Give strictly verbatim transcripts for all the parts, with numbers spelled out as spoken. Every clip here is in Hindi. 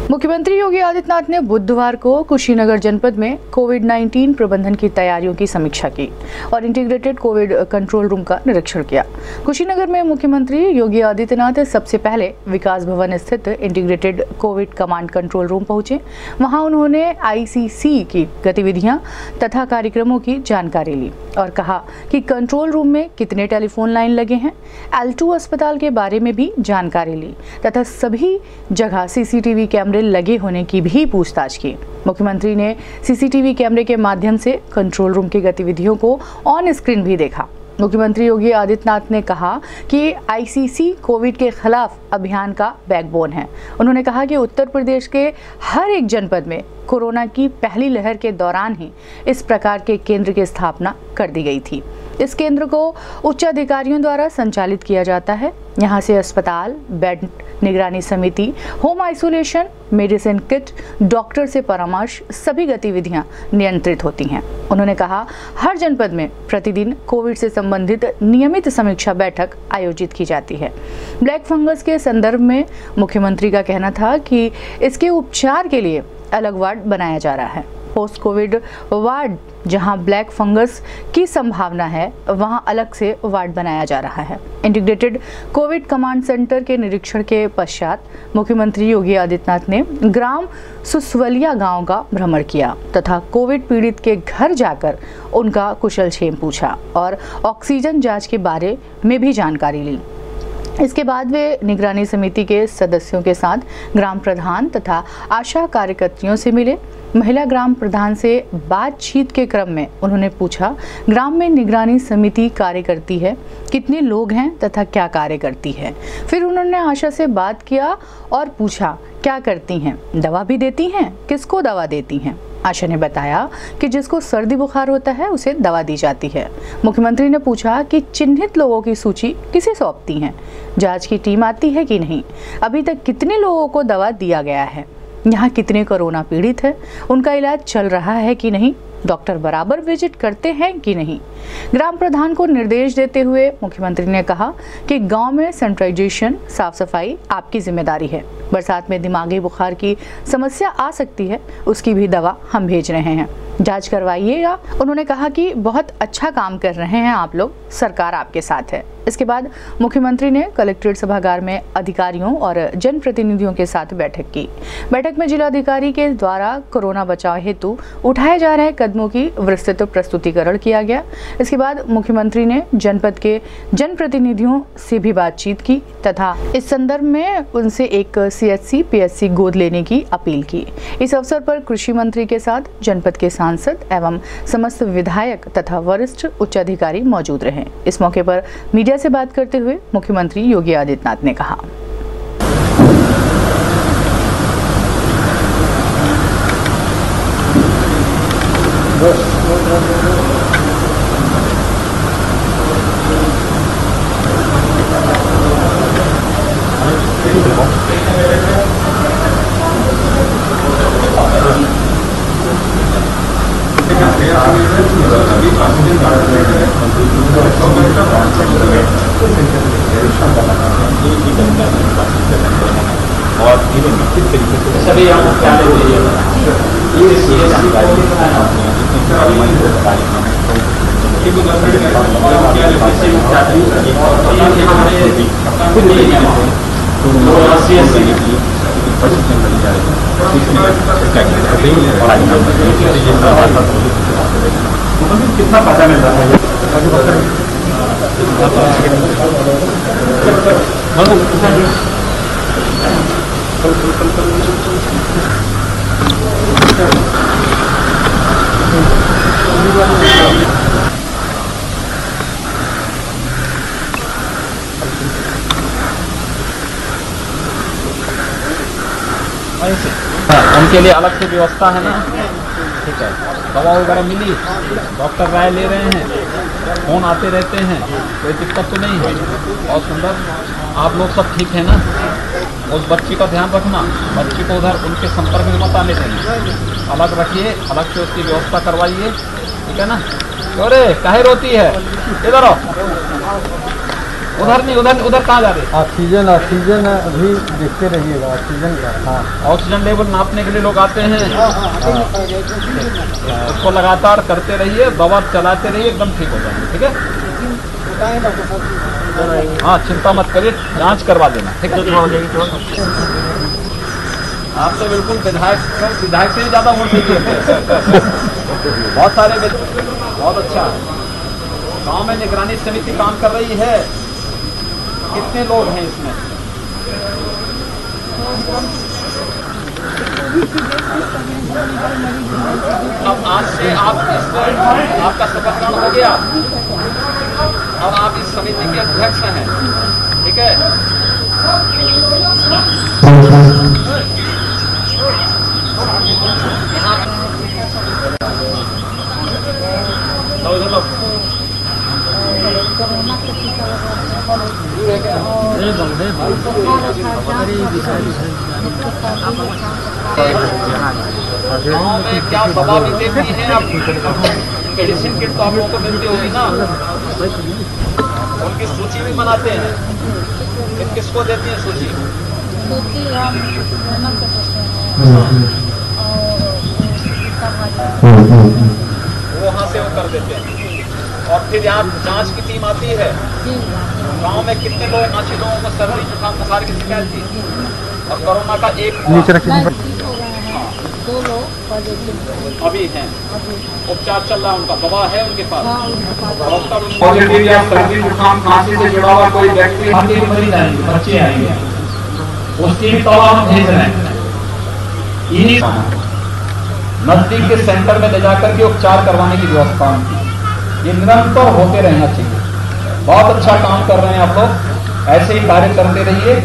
मुख्यमंत्री योगी आदित्यनाथ ने बुधवार को कुशीनगर जनपद में कोविड नाइन्टीन प्रबंधन की तैयारियों की समीक्षा की और इंटीग्रेटेड कोविड कंट्रोल रूम का निरीक्षण किया। कुशीनगर में मुख्यमंत्री योगी आदित्यनाथ सबसे पहले विकास भवन स्थित integrated covid command control room पहुंचे। वहां उन्होंने आईसीसी की गतिविधियां तथा कार्यक्रमों की जानकारी ली और कहा कि कंट्रोल रूम में कितने टेलीफोन लाइन लगे हैं, एल टू अस्पताल के बारे में भी जानकारी ली तथा सभी जगह सीसीटीवी कैमरे लगे होने की भी पूछताछ की। मुख्यमंत्री ने सीसीटीवी कैमरे के माध्यम से कंट्रोल रूम की गतिविधियों को ऑन स्क्रीन भी देखा। मुख्यमंत्री योगी आदित्यनाथ ने कहा कि आईसीसी कोविड के खिलाफ अभियान का बैकबोन है। उन्होंने कहा कि उत्तर प्रदेश के हर एक जनपद में कोरोना की पहली लहर के दौरान ही इस प्रकार के केंद्र की स्थापना कर दी गई थी। इस केंद्र को उच्च अधिकारियों द्वारा संचालित किया जाता है। यहाँ से अस्पताल, बेड निगरानी समिति, home isolation, medicine kit, doctor से परामर्श, सभी गतिविधियां नियंत्रित होती हैं। उन्होंने कहा, हर जनपद में प्रतिदिन कोविड से संबंधित नियमित समीक्षा बैठक आयोजित की जाती है। ब्लैक फंगस के संदर्भ में मुख्यमंत्री का कहना था कि इसके उपचार के लिए अलग वार्ड बनाया जा रहा है। पोस्ट कोविड वार्ड जहां ब्लैक फंगस की संभावना है, वहां अलग से वार्ड बनाया जा रहा है। इंटीग्रेटेड कोविड कमांड सेंटर के निरीक्षण के पश्चात मुख्यमंत्री योगी आदित्यनाथ ने ग्राम सुसवलिया गांव का भ्रमण किया तथा कोविड पीड़ित के घर जाकर उनका कुशलक्षेम पूछा और ऑक्सीजन जांच के बारे में भी जानकारी ली। इसके बाद वे निगरानी समिति के सदस्यों के साथ ग्राम प्रधान तथा आशा कार्यकर्तियों से मिले। महिला ग्राम प्रधान से बातचीत के क्रम में उन्होंने पूछा, ग्राम में निगरानी समिति कार्य करती है, कितने लोग हैं तथा क्या कार्य करती है। फिर उन्होंने आशा से बात किया और पूछा, क्या करती हैं, दवा भी देती हैं, किसको दवा देती हैं। आशा ने बताया कि जिसको सर्दी बुखार होता है उसे दवा दी जाती है। मुख्यमंत्री ने पूछा कि चिन्हित लोगों की सूची किसे सौंपती हैं, जांच की टीम आती है कि नहीं, अभी तक कितने लोगों को दवा दिया गया है, यहाँ कितने कोरोना पीड़ित है, उनका इलाज चल रहा है कि नहीं, डॉक्टर बराबर विजिट करते हैं कि नहीं। ग्राम प्रधान को निर्देश देते हुए मुख्यमंत्री ने कहा कि गांव में सैनिटाइजेशन, साफ सफाई आपकी जिम्मेदारी है। बरसात में दिमागी बुखार की समस्या आ सकती है, उसकी भी दवा हम भेज रहे हैं, जांच करवाइएगा। उन्होंने कहा कि बहुत अच्छा काम कर रहे हैं आप लोग, सरकार आपके साथ है। इसके बाद मुख्यमंत्री ने कलेक्ट्रेट सभागार में अधिकारियों और जनप्रतिनिधियों के साथ बैठक की। बैठक में जिलाधिकारी के द्वारा कोरोना बचाव हेतु उठाए जा रहे कदमों की विस्तृत प्रस्तुतिकरण किया गया। इसके बाद मुख्यमंत्री ने जनपद के जनप्रतिनिधियों से भी बातचीत की तथा इस संदर्भ में उनसे एक सीएचसी पीएचसी गोद लेने की अपील की। इस अवसर पर कृषि मंत्री के साथ जनपद के सांसद एवं समस्त विधायक तथा वरिष्ठ उच्च अधिकारी मौजूद रहे। इस मौके पर मीडिया से बात करते हुए मुख्यमंत्री योगी आदित्यनाथ ने कहा, और किस तरीके से सभी यहाँ क्या ये जानकारी कितना पता मिल रहा है उनके लिए अलग से व्यवस्था है ना, ठीक है। दवा वगैरह मिली, डॉक्टर राय ले रहे हैं, फोन आते रहते हैं, कोई दिक्कत तो नहीं है। और सुंदर, आप लोग सब ठीक है ना। उस बच्ची का ध्यान रखना, बच्ची को उधर उनके संपर्क में मत आने देंगे, अलग रखिए, अलग से उसकी व्यवस्था करवाइए, ठीक है ना। अरे काहे रोती है, इधर आओ। उधर नहीं, उधर उधर कहाँ जा रहे? ऑक्सीजन ऑक्सीजन अभी देखते रहिएगा ऑक्सीजन का। हाँ, ऑक्सीजन लेवल नापने के लिए लोग आते हैं, उसको लगातार करते रहिए, दवा चलाते रहिए, एकदम ठीक हो जाएंगे। ठीक है, हाँ चिंता मत करिए, जांच करवा देना। ठीक है, आप तो बिल्कुल विधायक विधायक से भी ज्यादा वोट दीजिए। बहुत सारे बहुत अच्छा गांव में निगरानी समिति काम कर रही है। कितने लोग हैं इसमें? अब आज से आप इस आपका शपथ ग्रहण हो गया और आप इस समिति के अध्यक्ष हैं। ठीक है, गाँव में क्या दवा भी देती हैं आप? मेडिसिन किट तो आप लोगों को मिलती होगी ना, उनकी सूची भी बनाते हैं। किस किसको देती हैं सूची? वो वहाँ से वो कर देते हैं और फिर यहाँ जांच की टीम आती है। गांव में कितने लोग पाँच लोगों को सर्दी जुकाम बुखार की शिकायत थी और कोरोना का एक दो लोग अभी हैं, उपचार चल रहा है, उनका दवा है उनके पास। डॉक्टर पॉजिटिव या सर्दी जुकाम खांसी से जुड़ा हुआ कोई व्यक्ति मरीज आएंगे, बच्चे आएंगे, उसकी भी दवा हम भेज रहे हैं। इन्हीं नजदीक के सेंटर में ले जाकर के उपचार करवाने की व्यवस्था उनकी, ये निरंतर होते रहना चाहिए। बहुत अच्छा काम कर रहे हैं आप लोग, ऐसे ही कार्य करते रहिए।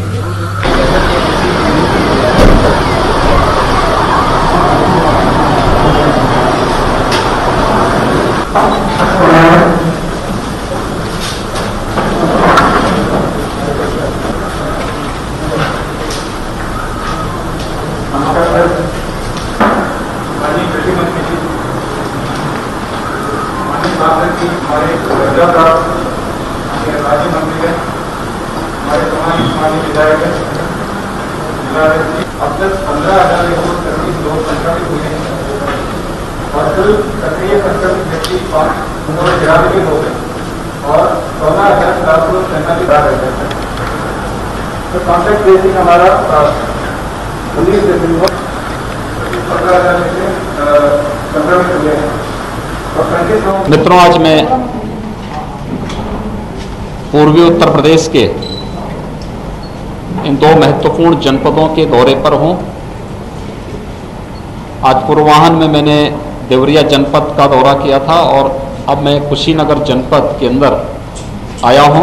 हमारे राज्य मंत्री है, हमारे समाज समाजी विधायक है, अब तक पंद्रह हजार लोग संक्रमित हुए हैं और कुल सक्रिय संक्रमित व्यक्ति उन्होंने तिरानवे हो गए और चौदह हजार सात सौ सैंतालीस रह गए। तो कॉन्टैक्ट ट्रेसिंग हमारा उन्नीस दिसंबर पंद्रह हजार में से संक्रमित हुए हैं। मित्रों, आज मैं पूर्वी उत्तर प्रदेश के इन दो महत्वपूर्ण जनपदों के दौरे पर हूं। आज पूर्वाह्न में मैंने देवरिया जनपद का दौरा किया था और अब मैं कुशीनगर जनपद के अंदर आया हूं।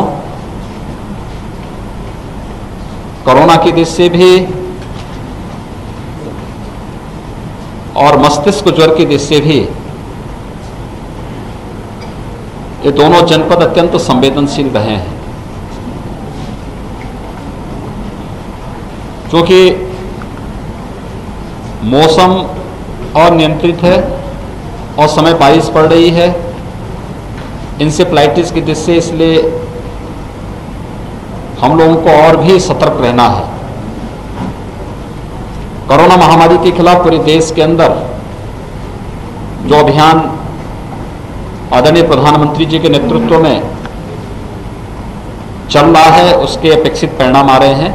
कोरोना की दृष्टि से भी और मस्तिष्क ज्वर की दृष्टि से भी ये दोनों जनपद अत्यंत संवेदनशील रहे हैं, क्योंकि मौसम अनियंत्रित है और समय बारिश पड़ रही है, इंसेफ्लाइटिस की दृष्टि से, इसलिए हम लोगों को और भी सतर्क रहना है। कोरोना महामारी के खिलाफ पूरे देश के अंदर जो अभियान आदरणीय प्रधानमंत्री जी के नेतृत्व में चल रहा है, उसके अपेक्षित परिणाम आ रहे हैं।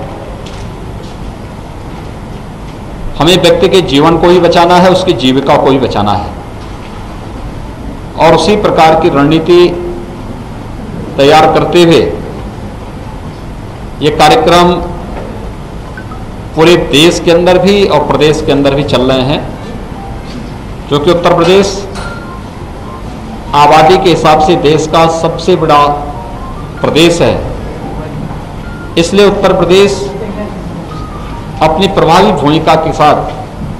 हमें व्यक्ति के जीवन को ही बचाना है, उसकी जीविका को ही बचाना है और उसी प्रकार की रणनीति तैयार करते हुए ये कार्यक्रम पूरे देश के अंदर भी और प्रदेश के अंदर भी चल रहे हैं, जो कि उत्तर प्रदेश आबादी के हिसाब से देश का सबसे बड़ा प्रदेश है। इसलिए उत्तर प्रदेश अपनी प्रभावी भूमिका के साथ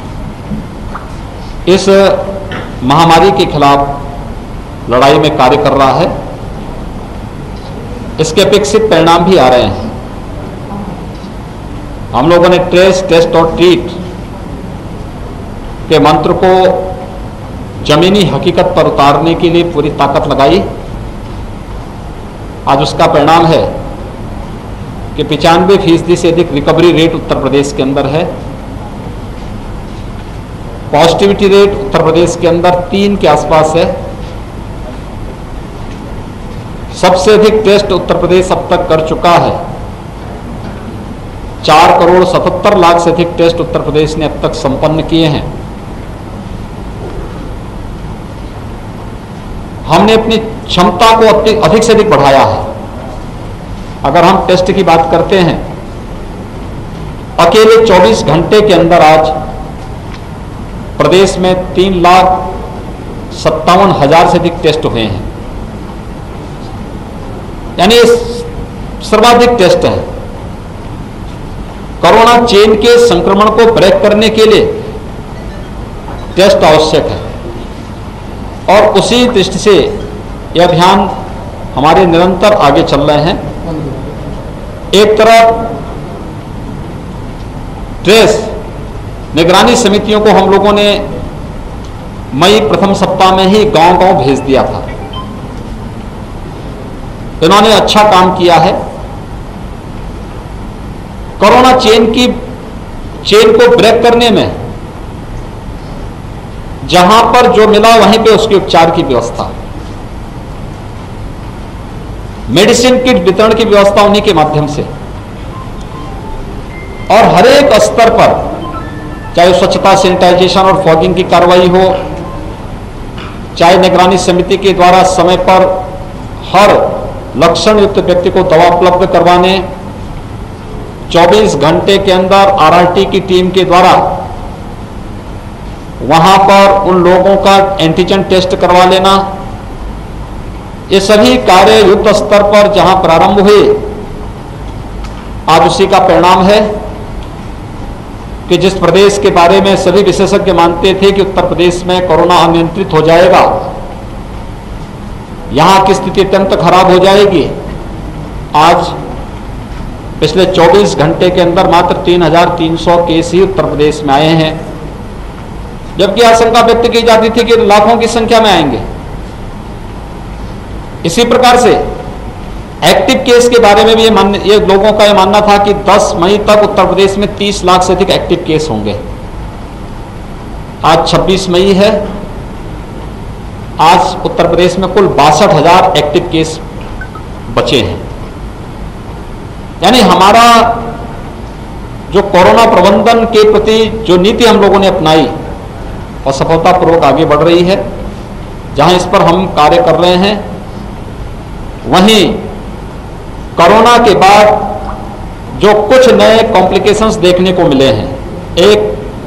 इस महामारी के खिलाफ लड़ाई में कार्य कर रहा है। इसके अपेक्षित परिणाम भी आ रहे हैं। हम लोगों ने ट्रेस, टेस्ट और ट्रीट के मंत्र को जमीनी हकीकत पर उतारने के लिए पूरी ताकत लगाई। आज उसका परिणाम है कि पचानवे फीसदी से अधिक रिकवरी रेट उत्तर प्रदेश के अंदर है। पॉजिटिविटी रेट उत्तर प्रदेश के अंदर तीन के आसपास है। सबसे अधिक टेस्ट उत्तर प्रदेश अब तक कर चुका है। चार करोड़ सतहत्तर लाख से अधिक टेस्ट उत्तर प्रदेश ने अब तक संपन्न किए हैं। हमने अपनी क्षमता को अधिक से अधिक बढ़ाया है। अगर हम टेस्ट की बात करते हैं, अकेले चौबीस घंटे के अंदर आज प्रदेश में तीन लाख सत्तावन हजार से अधिक टेस्ट हुए हैं, यानी सर्वाधिक टेस्ट है। कोरोना चेन के संक्रमण को ब्रेक करने के लिए टेस्ट आवश्यक है और उसी दृष्टि से यह अभियान हमारे निरंतर आगे चल रहे हैं। एक तरफ ट्रेस निगरानी समितियों को हम लोगों ने मई प्रथम सप्ताह में ही गांव-गांव भेज दिया था। इन्होंने अच्छा काम किया है। कोरोना चेन की चेन को ब्रेक करने में जहां पर जो मिला वहीं पे उसके उपचार की व्यवस्था, मेडिसिन किट वितरण की व्यवस्था उन्हीं के माध्यम से, और हर एक स्तर पर चाहे स्वच्छता सैनिटाइजेशन और फॉगिंग की कार्रवाई हो, चाहे निगरानी समिति के द्वारा समय पर हर लक्षण युक्त व्यक्ति को दवा उपलब्ध करवाने, चौबीस घंटे के अंदर आरआरटी की टीम के द्वारा वहां पर उन लोगों का एंटीजन टेस्ट करवा लेना, ये सभी कार्य युद्ध स्तर पर जहां प्रारंभ हुए, आज उसी का परिणाम है कि जिस प्रदेश के बारे में सभी विशेषज्ञ मानते थे कि उत्तर प्रदेश में कोरोना अनियंत्रित हो जाएगा, यहां की स्थिति अत्यंत खराब हो जाएगी, आज पिछले चौबीस घंटे के अंदर मात्र तीन हजार तीन सौ केस ही उत्तर प्रदेश में आए हैं, जबकि आशंका व्यक्त की जाती थी कि लाखों की संख्या में आएंगे। इसी प्रकार से एक्टिव केस के बारे में भी ये मान ये लोगों का ये मानना था कि दस मई तक उत्तर प्रदेश में तीस लाख से अधिक एक्टिव केस होंगे। आज छब्बीस मई है, आज उत्तर प्रदेश में कुल बासठ हजार एक्टिव केस बचे हैं। यानी हमारा जो कोरोना प्रबंधन के प्रति जो नीति हम लोगों ने अपनाई और सफलतापूर्वक आगे बढ़ रही है, जहां इस पर हम कार्य कर रहे हैं, वहीं कोरोना के बाद जो कुछ नए कॉम्प्लिकेशंस देखने को मिले हैं, एक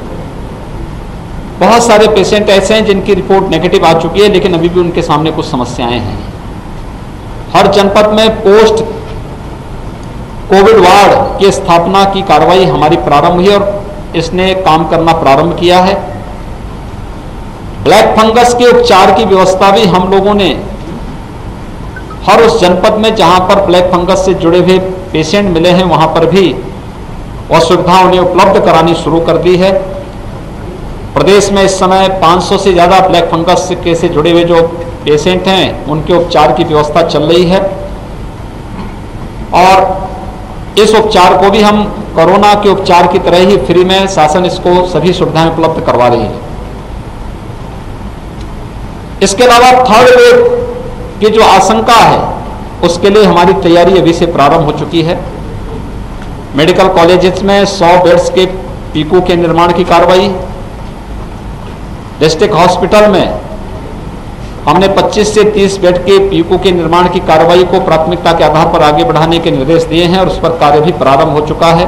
बहुत सारे पेशेंट ऐसे हैं जिनकी रिपोर्ट नेगेटिव आ चुकी है, लेकिन अभी भी उनके सामने कुछ समस्याएं हैं। हर जनपद में पोस्ट कोविड वार्ड की स्थापना की कार्रवाई हमारी प्रारंभ हुई और इसने काम करना प्रारंभ किया है। ब्लैक फंगस के उपचार की व्यवस्था भी हम लोगों ने हर उस जनपद में जहां पर ब्लैक फंगस से जुड़े हुए पेशेंट मिले हैं, वहां पर भी वह सुविधा उन्हें उपलब्ध करानी शुरू कर दी है। प्रदेश में इस समय पाँच सौ से ज्यादा ब्लैक फंगस के से जुड़े हुए जो पेशेंट हैं, उनके उपचार की व्यवस्था चल रही है और इस उपचार को भी हम कोरोना के उपचार की तरह ही फ्री में शासन इसको सभी सुविधाएं उपलब्ध करवा रही है। इसके अलावा थर्ड वेव की जो आशंका है, उसके लिए हमारी तैयारी अभी से प्रारंभ हो चुकी है। मेडिकल कॉलेजेस में सौ बेड्स के पीकू के निर्माण की कार्रवाई, डिस्ट्रिक्ट हॉस्पिटल में हमने पच्चीस से तीस बेड के पीकू के निर्माण की कार्रवाई को प्राथमिकता के आधार पर आगे बढ़ाने के निर्देश दिए हैं और उस पर कार्य भी प्रारंभ हो चुका है।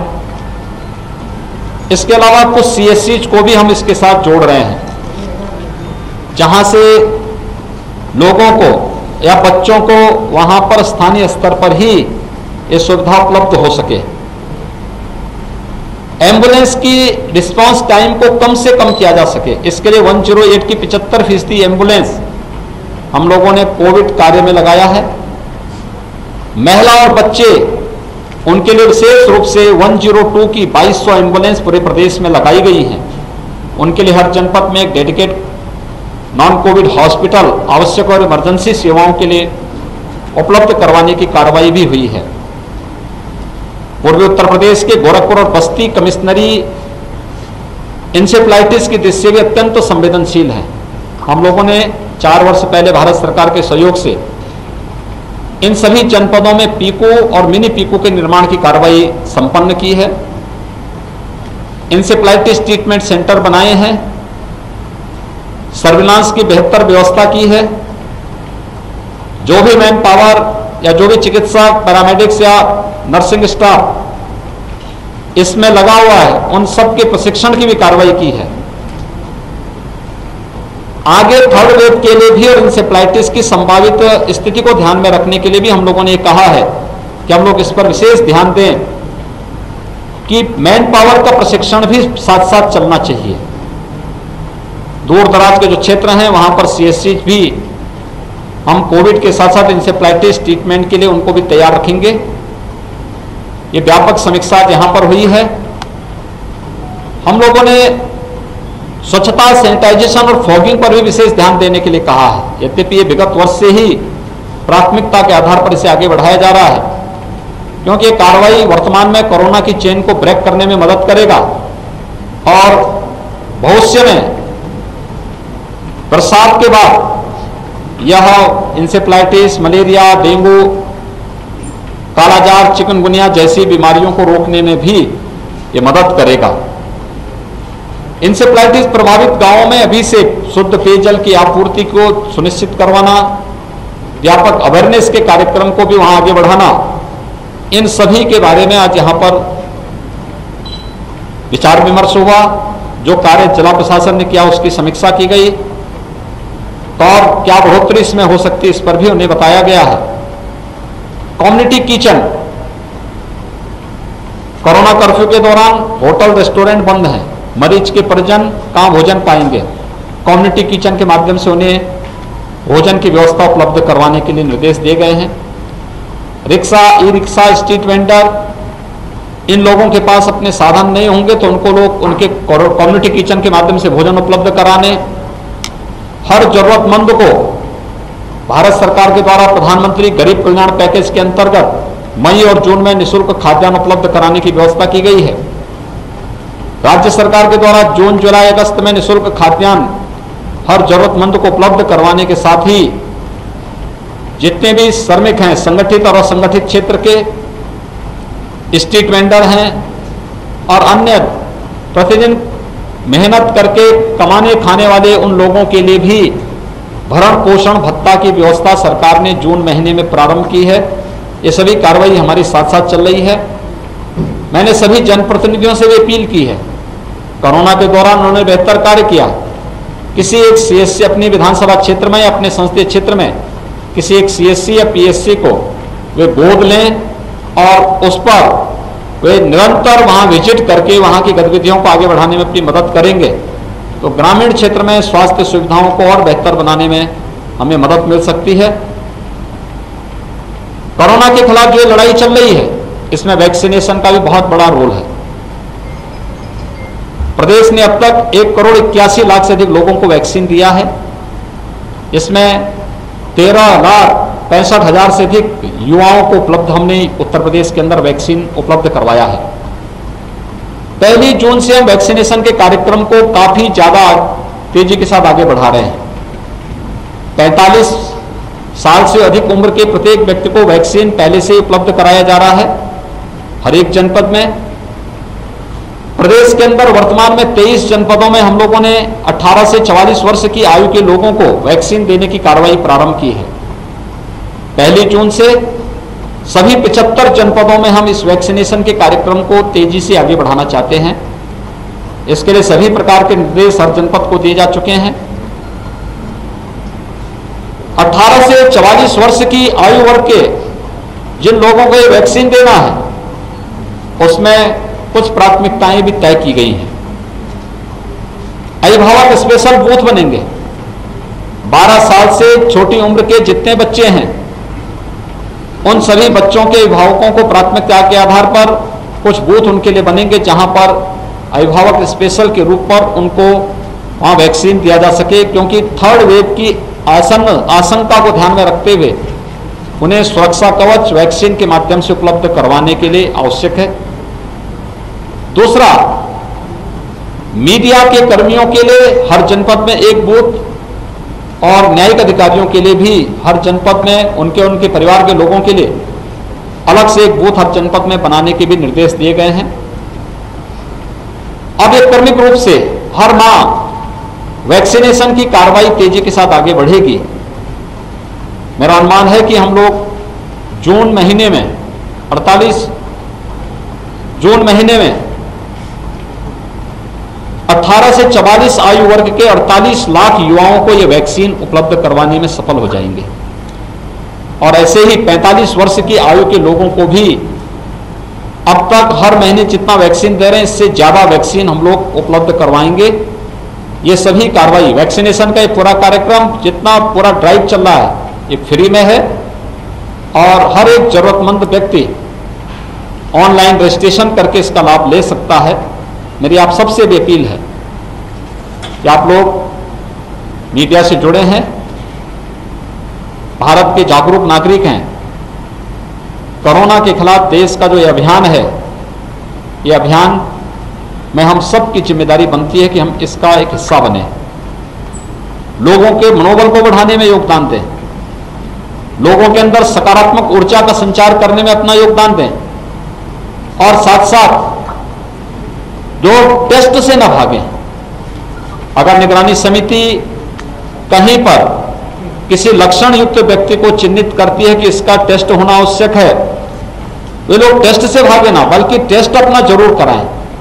इसके अलावा कुछ सीएससी को भी हम इसके साथ जोड़ रहे हैं, जहां से लोगों को या बच्चों को वहां पर स्थानीय स्तर पर ही ये सुविधा उपलब्ध हो सके। एम्बुलेंस की रिस्पांस टाइम को कम से कम किया जा सके, इसके लिए एक सौ आठ की पिचहत्तर फीसदी एम्बुलेंस हम लोगों ने कोविड कार्य में लगाया है। महिला और बच्चे, उनके लिए विशेष रूप से एक सौ दो की बाईस सौ एम्बुलेंस पूरे प्रदेश में लगाई गई हैं। उनके लिए हर जनपद में एक डेडिकेट नॉन कोविड हॉस्पिटल आवश्यक और इमरजेंसी सेवाओं के लिए उपलब्ध करवाने की कार्रवाई भी हुई है। पूर्वी उत्तर प्रदेश के गोरखपुर और बस्ती कमिश्नरी इंसेफ्लाइटिस की दृष्टि से भी अत्यंत संवेदनशील है। हम लोगों ने चार वर्ष पहले भारत सरकार के सहयोग से इन सभी जनपदों में पीको और मिनी पीको के निर्माण की कार्रवाई संपन्न की है। इंसेफ्लाइटिस ट्रीटमेंट सेंटर बनाए हैं, सर्विलांस की बेहतर व्यवस्था की है। जो भी मैन पावर या जो भी चिकित्सक, पैरामेडिक्स या नर्सिंग स्टाफ इसमें लगा हुआ है, उन सब के प्रशिक्षण की भी कार्रवाई की है। आगे थर्ड वेव के लिए भी और इंसेफ्लाइटिस की संभावित स्थिति को ध्यान में रखने के लिए भी हम लोगों ने कहा है कि हम लोग इस पर विशेष ध्यान दें कि मैन पावर का प्रशिक्षण भी साथ साथ चलना चाहिए। दूर दराज के जो क्षेत्र हैं वहां पर सीएससी भी हम कोविड के साथ साथ इंसेफ्लाइटिस ट्रीटमेंट के लिए उनको भी तैयार रखेंगे। ये व्यापक समीक्षा यहां पर हुई है। हम लोगों ने स्वच्छता, सैनिटाइजेशन और फॉगिंग पर भी विशेष ध्यान देने के लिए कहा है। यद्यपि ये विगत वर्ष से ही प्राथमिकता के आधार पर इसे आगे बढ़ाया जा रहा है, क्योंकि ये कार्रवाई वर्तमान में कोरोना की चेन को ब्रेक करने में मदद करेगा और भविष्य में बरसात के बाद यह इंसेफ्लाइटिस, मलेरिया, डेंगू, कालाजार, चिकनगुनिया जैसी बीमारियों को रोकने में भी ये मदद करेगा। इंसेफ्लाइटिस प्रभावित गांवों में अभी से शुद्ध पेयजल की आपूर्ति को सुनिश्चित करवाना, व्यापक अवेयरनेस के कार्यक्रम को भी वहां आगे बढ़ाना, इन सभी के बारे में आज यहां पर विचार विमर्श हुआ। जो कार्य जिला प्रशासन ने किया उसकी समीक्षा की गई, तो और क्या बढ़ोतरी इसमें हो सकती है इस पर भी उन्हें बताया गया है। कम्युनिटी किचन, कोरोना कर्फ्यू के दौरान होटल रेस्टोरेंट बंद हैं, मरीज के परिजन कहां भोजन पाएंगे। कम्युनिटी किचन के माध्यम से उन्हें भोजन की व्यवस्था उपलब्ध करवाने के लिए निर्देश दिए गए हैं। Rickshaw, e rickshaw, street vendor, इन लोगों के पास अपने साधन नहीं होंगे तो उनको लोग उनके कम्युनिटी किचन के माध्यम से भोजन उपलब्ध कराने। हर जरूरतमंद को भारत सरकार के द्वारा प्रधानमंत्री गरीब कल्याण पैकेज के अंतर्गत मई और जून में निःशुल्क खाद्यान्न उपलब्ध कराने की व्यवस्था की गई है। राज्य सरकार के द्वारा जून, जुलाई, अगस्त में निःशुल्क खाद्यान्न हर जरूरतमंद को उपलब्ध करवाने के साथ ही जितने भी श्रमिक हैं, संगठित और असंगठित क्षेत्र के, स्ट्रीट वेंडर हैं और अन्य प्रतिदिन मेहनत करके कमाने खाने वाले उन लोगों के लिए भी भरण पोषण भत्ता की व्यवस्था सरकार ने जून महीने में प्रारंभ की है। ये सभी कार्रवाई हमारी साथ साथ चल रही है। मैंने सभी जनप्रतिनिधियों से भी अपील की है, कोरोना के दौरान उन्होंने बेहतर कार्य किया। किसी एक सीएससी अपनी विधानसभा क्षेत्र में या अपने संसदीय क्षेत्र में किसी एक सीएससी या पीएससी को वे गोद लें और उस पर वे निरंतर वहां विजिट करके वहां की गतिविधियों को आगे बढ़ाने में अपनी मदद करेंगे तो ग्रामीण क्षेत्र में स्वास्थ्य सुविधाओं को और बेहतर बनाने में हमें मदद मिल सकती है। कोरोना के खिलाफ जो लड़ाई चल रही है इसमें वैक्सीनेशन का भी बहुत बड़ा रोल है। प्रदेश ने अब तक एक करोड़ इक्यासी लाख से अधिक लोगों को वैक्सीन दिया है। इसमें तेरह लाख पैंसठ हजार से अधिक युवाओं को उपलब्ध हमने उत्तर प्रदेश के अंदर वैक्सीन उपलब्ध करवाया है। पहली जून से हम वैक्सीनेशन के कार्यक्रम को काफी ज्यादा तेजी के साथ आगे बढ़ा रहे हैं। पैंतालीस साल से अधिक उम्र के प्रत्येक व्यक्ति को वैक्सीन पहले से ही उपलब्ध कराया जा रहा है हर एक जनपद में। प्रदेश के अंदर वर्तमान में तेईस जनपदों में हम लोगों ने अठारह से चवालीस वर्ष की आयु के लोगों को वैक्सीन देने की कार्रवाई प्रारंभ की है। पहली जून से सभी पचहत्तर जनपदों में हम इस वैक्सीनेशन के कार्यक्रम को तेजी से आगे बढ़ाना चाहते हैं। इसके लिए सभी प्रकार के निर्देश हर जनपद को दिए जा चुके हैं। अठारह से चवालीस वर्ष की आयु वर्ग के जिन लोगों को ये वैक्सीन देना है उसमें कुछ प्राथमिकताएं भी तय की गई हैं। अभिभावक स्पेशल बूथ बनेंगे। बारह साल से छोटी उम्र के जितने बच्चे हैं उन सभी बच्चों के अभिभावकों को प्राथमिकता के आधार पर कुछ बूथ उनके लिए बनेंगे जहां पर अभिभावक स्पेशल के रूप पर उनको वहां वैक्सीन दिया जा सके, क्योंकि थर्ड वेव की आसन्न आशंका को ध्यान में रखते हुए उन्हें सुरक्षा कवच वैक्सीन के माध्यम से उपलब्ध करवाने के लिए आवश्यक है। दूसरा, मीडिया के कर्मियों के लिए हर जनपद में एक बूथ और न्यायिक अधिकारियों के लिए भी हर जनपद में उनके उनके परिवार के लोगों के लिए अलग से एक बूथ हर जनपद में बनाने के भी निर्देश दिए गए हैं। अब एक क्रमिक रूप से हर माह वैक्सीनेशन की कार्रवाई तेजी के साथ आगे बढ़ेगी। मेरा अनुमान है कि हम लोग जून महीने में अड़तालीस जून महीने में अठारह से चवालीस आयु वर्ग के अड़तालीस लाख युवाओं को यह वैक्सीन उपलब्ध करवाने में सफल हो जाएंगे और ऐसे ही पैंतालीस वर्ष की आयु के लोगों को भी अब तक हर महीने जितना वैक्सीन दे रहे हैं इससे ज्यादा वैक्सीन हम लोग उपलब्ध करवाएंगे। ये सभी कार्रवाई वैक्सीनेशन का ये पूरा कार्यक्रम जितना पूरा ड्राइव चल रहा है ये फ्री में है और हर एक जरूरतमंद व्यक्ति ऑनलाइन रजिस्ट्रेशन करके इसका लाभ ले सकता है। मेरी आप सबसे भी अपील है कि आप लोग मीडिया से जुड़े हैं, भारत के जागरूक नागरिक हैं। कोरोना के खिलाफ देश का जो ये अभियान है, ये अभियान में हम सब की जिम्मेदारी बनती है कि हम इसका एक हिस्सा बने, लोगों के मनोबल को बढ़ाने में योगदान दें, लोगों के अंदर सकारात्मक ऊर्जा का संचार करने में अपना योगदान दें और साथ साथ जो टेस्ट से न भागें। अगर निगरानी समिति कहीं पर किसी लक्षण युक्त व्यक्ति को चिन्हित करती है कि इसका टेस्ट होना आवश्यक है, वे लोग टेस्ट से भागे ना बल्कि टेस्ट अपना जरूर कराएं।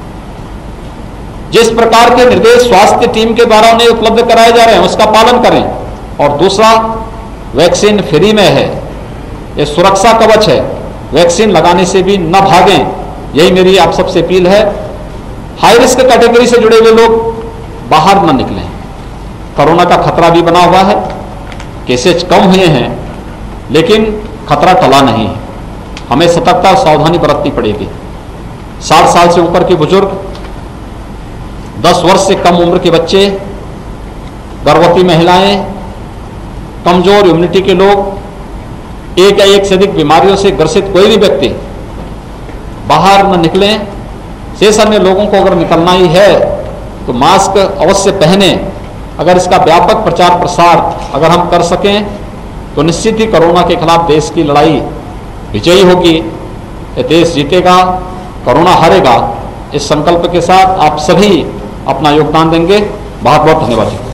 जिस प्रकार के निर्देश स्वास्थ्य टीम के द्वारा उन्हें उपलब्ध कराए जा रहे हैं उसका पालन करें। और दूसरा, वैक्सीन फ्री में है, ये सुरक्षा कवच है, वैक्सीन लगाने से भी न भागें। यही मेरी आप सबसे अपील है। हाई रिस्क कैटेगरी से जुड़े हुए लोग बाहर न निकलें। कोरोना का खतरा भी बना हुआ है, केसेज कम हुए हैं लेकिन खतरा टला नहीं है। हमें सतर्कता और सावधानी बरतनी पड़ेगी। साठ साल से ऊपर के बुजुर्ग, दस वर्ष से कम उम्र के बच्चे, गर्भवती महिलाएं, कमजोर इम्यूनिटी के लोग, एक या एक से अधिक बीमारियों से ग्रसित कोई भी व्यक्ति बाहर न निकलें। शेष अन्य लोगों को अगर निकलना ही है तो मास्क अवश्य पहने। अगर इसका व्यापक प्रचार प्रसार अगर हम कर सकें तो निश्चित ही कोरोना के खिलाफ देश की लड़ाई विजयी होगी। ये देश जीतेगा, कोरोना हारेगा। इस संकल्प के साथ आप सभी अपना योगदान देंगे। बहुत बहुत धन्यवाद।